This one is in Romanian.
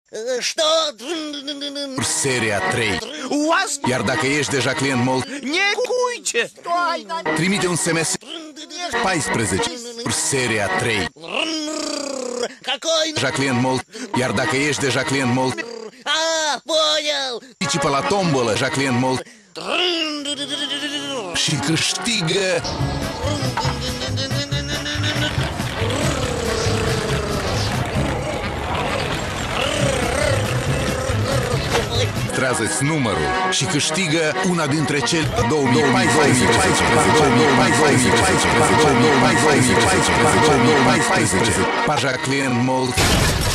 Что? Seria 3. У вас Iar dacă ești deja client mult, не куйте. trimite un SMS 14. Seria 3. Какой? Deja client mult, iar dacă ești deja client mult, А, понял. participă la tombolă, deja client mult și câștigă Trează-ți numărul și câștigă una dintre cele 2014 Paja client mult